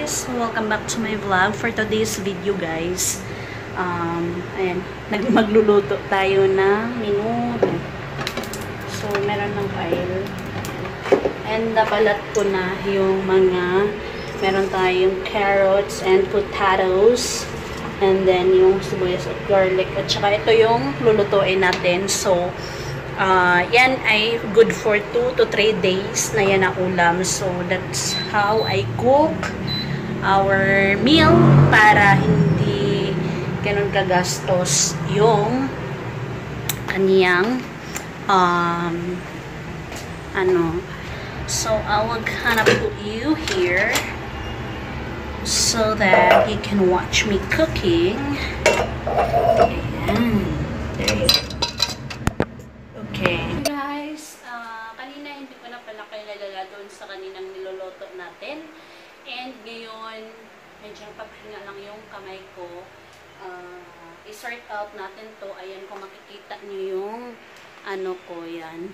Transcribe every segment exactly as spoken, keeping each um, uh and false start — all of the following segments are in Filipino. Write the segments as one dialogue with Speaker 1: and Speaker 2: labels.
Speaker 1: guys! Welcome back to my vlog. For today's video guys, um, ayan, magluluto tayo ng minuto. So, meron ng oil. And nabalat ko na yung mga, meron tayong carrots and potatoes. And then yung sibuyas at garlic. At saka ito yung lulutuin natin. So, Uh, yan ay good for two to three days na yan ang ulam. So, that's how I cook our meal para hindi ganun kagastos yung kaniyang um, ano. So, I will kind of put you here so that you can watch me cooking. Ayan. There you go. Okay. Guys, uh, kanina hindi ko na pala kayo nalala doon sa kaninang niloloto natin. And ngayon, medyo papahinga lang yung kamay ko. Uh, I-sort out natin to. Ayan, kung makikita niyo yung ano ko, yan.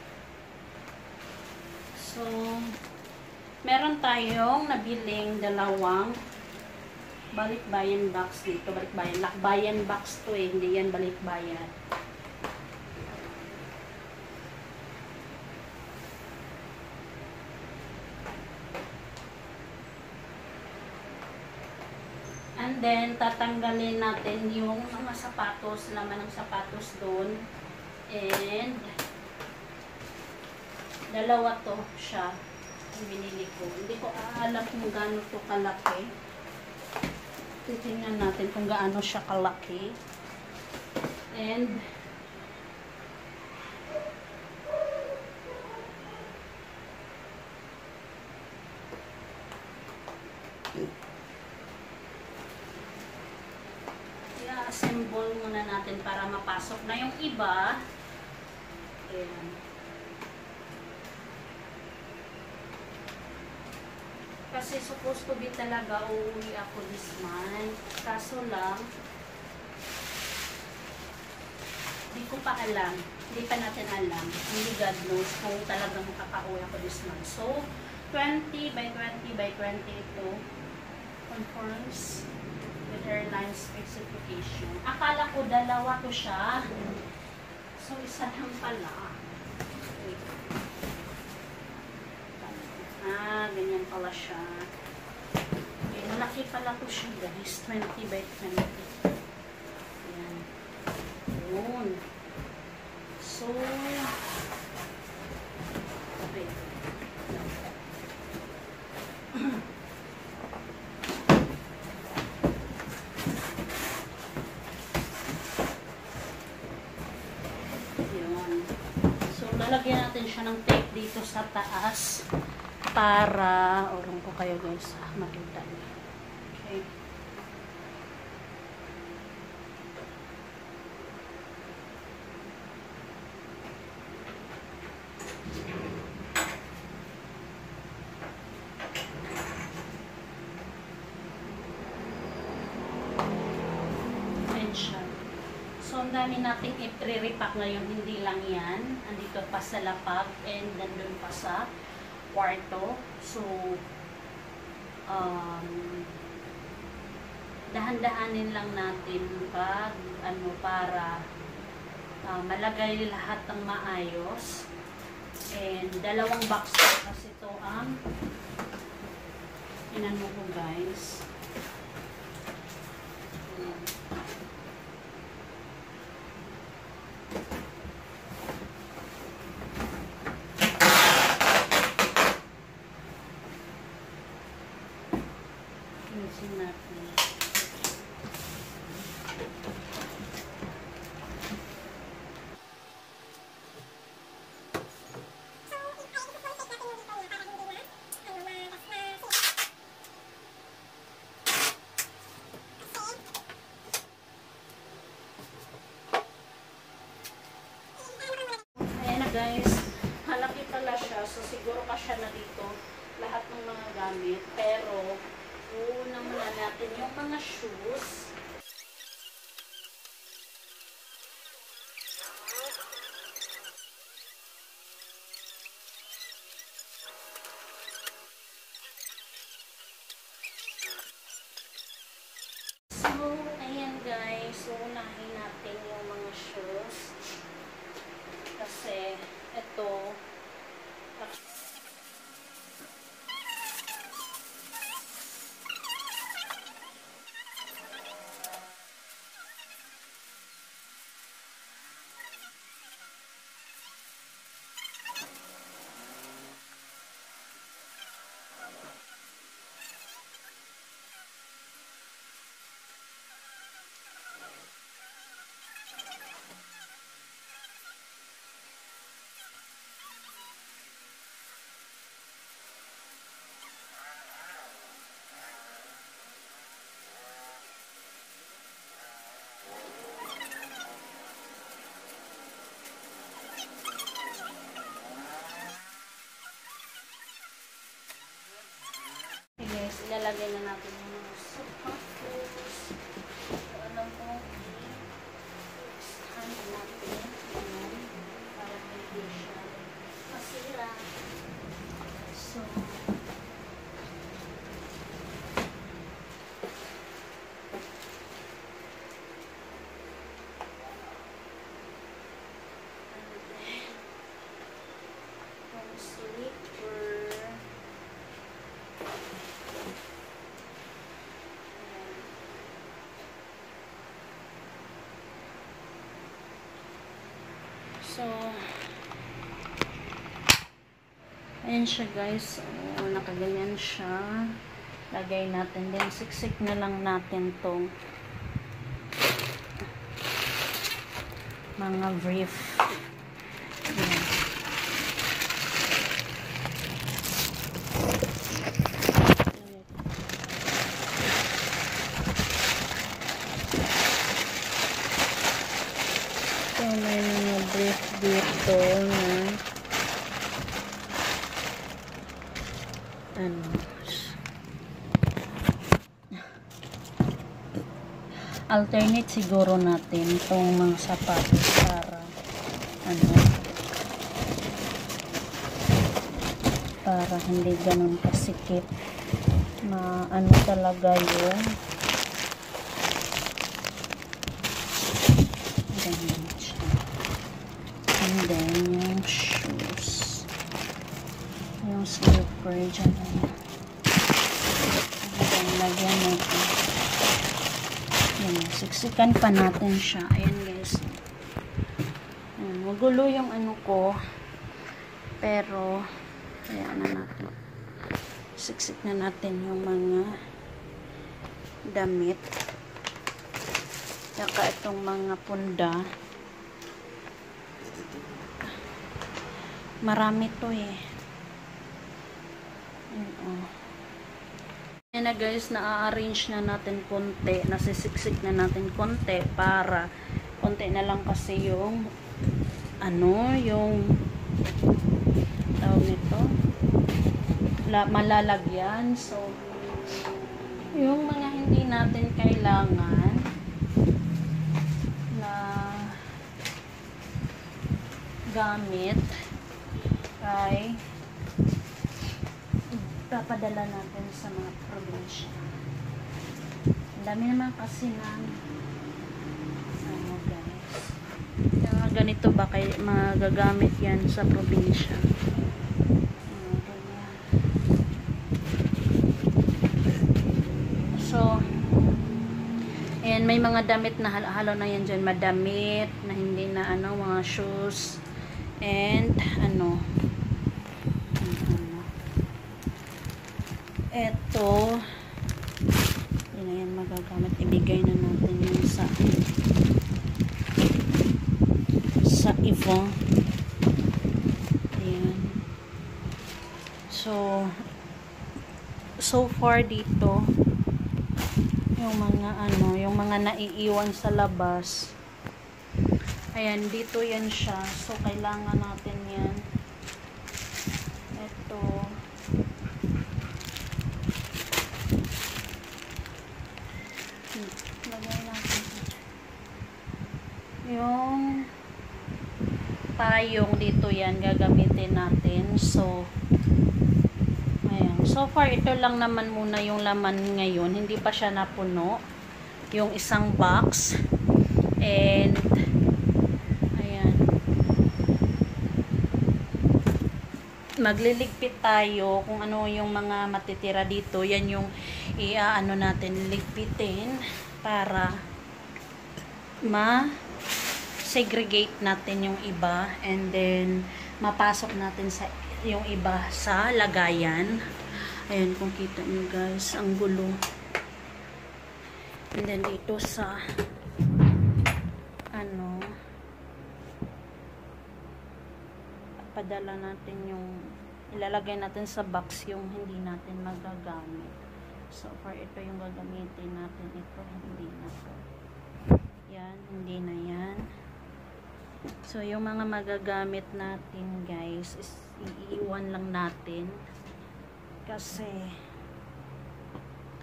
Speaker 1: So, meron tayong nabiling dalawang balikbayan box dito. Balikbayan, lakbayan box to eh. Hindi yan balikbayan. And then, tatanggalin natin yung mga sapatos, laman ng sapatos doon. And, dalawa to siya, yung binili ko. Hindi ko alam kung gaano to kalaki. Titingnan natin kung gaano siya kalaki. And, assemble muna natin para mapasok na yung iba. Ayan. Kasi supposed to be talaga uuwi ako this month. Kaso lang, hindi ko pa alam. Hindi pa natin alam. Hindi God knows kung talagang makaka-uwi ako this month. So, twenty by twenty by twenty ito conforms with airline specification. Akala ko dalawa to siya. So, isa lang pala. Wait. Ah, ganyan pala siya. Okay, malaki pala to siya guys. twenty by twenty. Ayan. Yun. So, wait. Lalagyan natin siya ng tape dito sa taas para, urong ko kayo guys, makita niyo. Okay. Ayan siya. So, ang dami nating i-repack ngayon, hindi lang yan. Andito pa sa lapag and nandun pa sa kwarto. So, um, dahan-dahanin lang natin pag, ano, para uh, malagay lahat ng maayos. And dalawang box kasi ito ang inano ko guys. Ayan. Pinsin natin. Ayan na guys, malaki pala siya. So siguro kasya na dito lahat ng mga gamit. Pero una muna natin yung mga shoes. Lagyan na natin yung mga sapatos. Alam ko, stand natin. Ayan. Para hindi siya masira. So, So, ayan siya guys. So, nakaganyan siya. Lagay natin. Then, siksik na lang natin tong mga brief. Ayan. So, may mga brief dito na ano alternate siguro natin itong mga sapatos para ano para hindi ganun kasikip na ano talaga yung ganyan siya. And then yung shoes, yung slipper dyan na yan. And then lagyan natin yan, siksikan pa natin siya. Ayan guys, ayan, magulo yung ano ko, pero ayan na natin, siksik na natin yung mga damit. Saka itong mga punda, marami to eh. Ayan, oh. Ayan na guys, na-arrange na natin konti, nasisiksik na natin konti para konti na lang kasi yung ano, yung tawag nito la, malalagyan. So yung mga hindi natin kailangan na gamit ay papadala natin sa mga probinsya. Ang dami naman kasi ng ano guys, yung mga ganito ba kay mga gagamit yan sa probinsya. Ano, ganyan. So and may mga damit na halo na yan dyan, madamit na hindi na ano, mga shoes and ano eto, yun na yan magagamit, ibigay na natin yun sa sa Ivo. Ayan. So so far dito yung mga ano, yung mga naiiwan sa labas, ayan, dito yan siya. So kailangan natin yan. Eto, lagay natin yung payong dito, yan gagamitin natin. So ayan, so far ito lang naman muna yung laman ngayon, hindi pa siya napuno yung isang box. And ayan, magliligpit tayo kung ano yung mga matitira dito. Yan yung i-ano natin, ligpitin para ma-segregate natin yung iba, and then mapasok natin sa yung iba sa lagayan. Ayan, kung kita nyo guys, ang gulo. And then dito sa ano, padala natin yung ilalagay natin sa box yung hindi natin magagamit. So for ito yung gagamitin natin, ito hindi na to. Yan, hindi na yan. So yung mga magagamit natin guys is iiwan lang natin kasi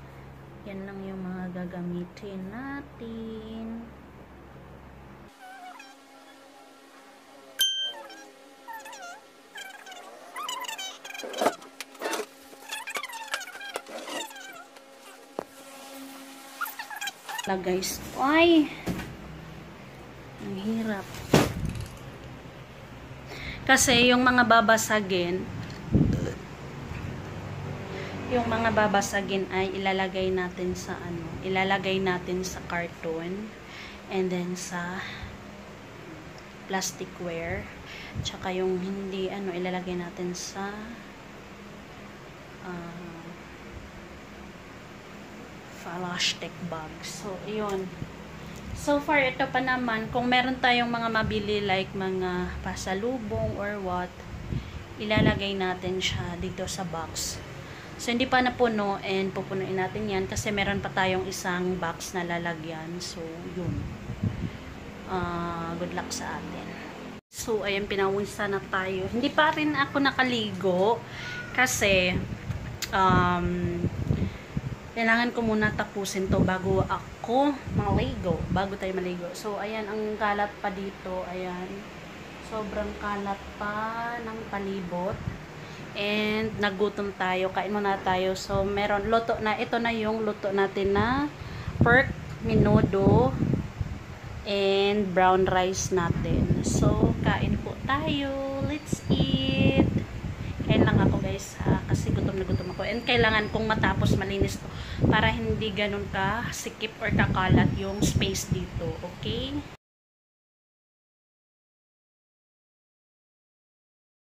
Speaker 1: Yan lang yung mga gagamitin natin. La guys, ay ang hirap kasi yung mga babasagin yung mga babasagin ay ilalagay natin sa ano ilalagay natin sa carton and then sa plasticware, tsaka yung hindi ano ilalagay natin sa uh, plastic bag. So, yun. So far, ito pa naman, kung meron tayong mga mabili like mga pasalubong or what, ilalagay natin siya dito sa box. So, hindi pa napuno and pupunuin natin yan kasi meron pa tayong isang box na lalagyan. So, yun. Uh, good luck sa atin. So, ayan, pinawisa na tayo. Hindi pa rin ako nakaligo kasi um, kailangan ko muna tapusin to bago ako maligo. Bago tayo maligo. So, ayan, ang kalat pa dito. Ayan. Sobrang kalat pa ng palibot. And, nagutom tayo. Kain muna tayo. So, meron, luto na. Ito na yung luto natin na pork menudo and brown rice natin. So, kain po tayo. Let's eat. Kain lang ako guys ha, kasi gutom na gutom ako. And kailangan kong matapos malinis to para hindi ganun ka sikip or kakalat yung space dito. Okay?